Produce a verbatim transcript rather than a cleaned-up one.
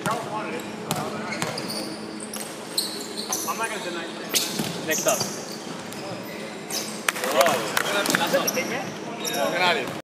I'm not going to deny it. Next up. That's not the big man? Good idea.